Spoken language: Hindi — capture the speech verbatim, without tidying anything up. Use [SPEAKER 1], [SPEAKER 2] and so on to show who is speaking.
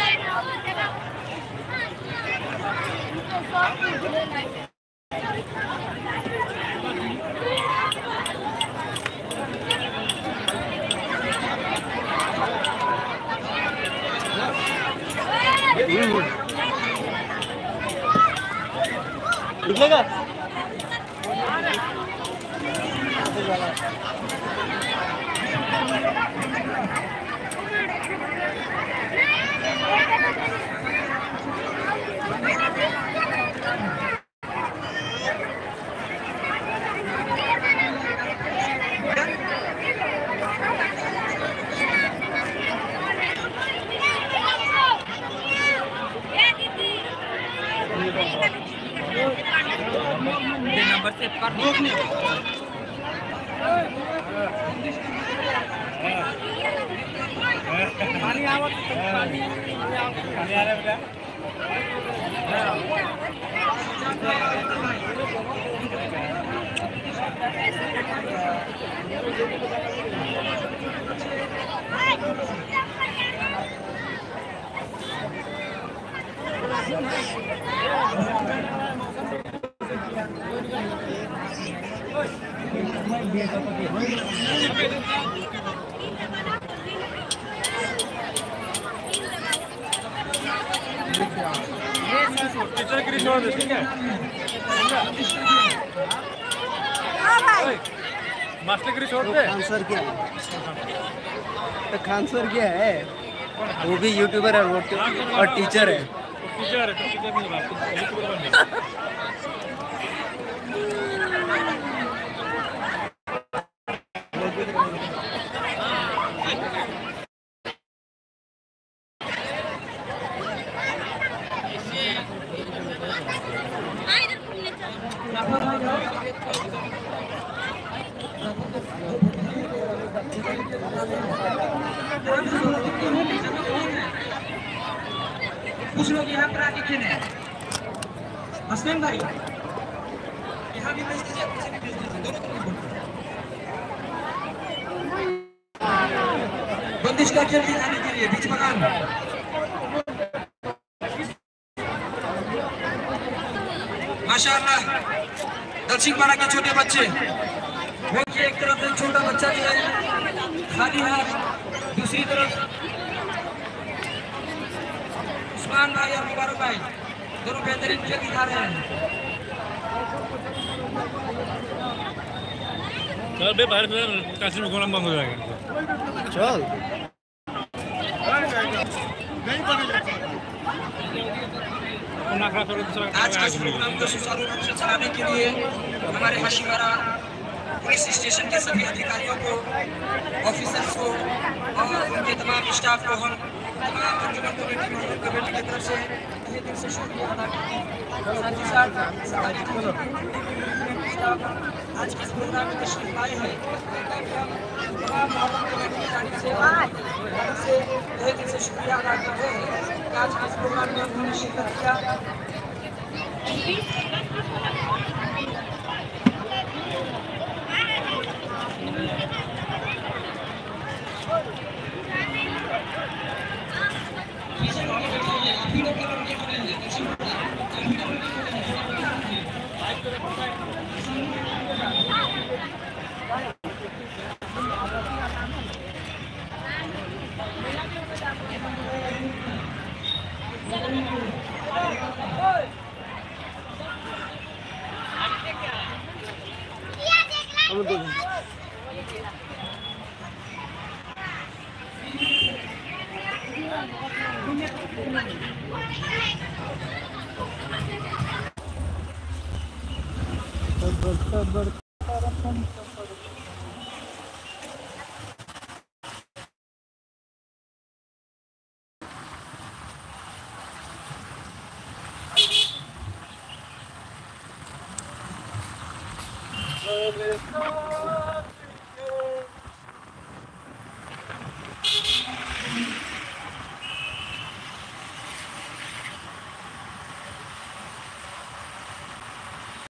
[SPEAKER 1] निकलेगा
[SPEAKER 2] नंबर से कर पानी आवत पानी पानी आ रहा है बेटा टीचर की रिश्वत है ठीक है हाँ भाई मास्टर की रिश्वत है
[SPEAKER 1] खान सर क्या तो खान सर क्या है वो भी यूट्यूबर है वो और टीचर है
[SPEAKER 2] टीचर है टीचर नहीं बात यूट्यूबर बन गया
[SPEAKER 3] कुछ लोग यहाँ पर आके खेले हसनैन भाई यहाँ भी भेज दीजिए पीछे भी भेज दीजिए दोनों तरफ बंदिश का खेल दिखाने के लिए बीच मकान माशाअल्लाह दक्षिण पारा के छोटे बच्चे वो कि एक तरफ एक छोटा बच्चा जो है खाली हाथ दूसरी तरफ उस्मान भाई और मुबारक भाई दोनों बेहतरीन खेल दिखा रहे हैं
[SPEAKER 2] चल बे बाहर में काशी में घोड़ा बंद हो जाएगा
[SPEAKER 1] चल
[SPEAKER 3] आज का प्रोग्राम को सुचारू रूप से चलाने के लिए हमारे हाशिमारा पुलिस स्टेशन के सभी अधिकारियों को ऑफिसर्स को और उनके तमाम स्टाफ को हम तमाम अंजुमन कमेटी महमूद कमेटी की तरफ से तहे दिल से शुक्रिया अदा करते हैं। साथ ही साथ आज के इस प्रोग्राम में तशरीफ लाए हैं तमाम महमूद कमेटी की जानिब से तहे दिल से शुक्रिया अदा करते हैं कि आज के इस प्रोग्राम में उन्होंने शिरकत किया।
[SPEAKER 1] Oh,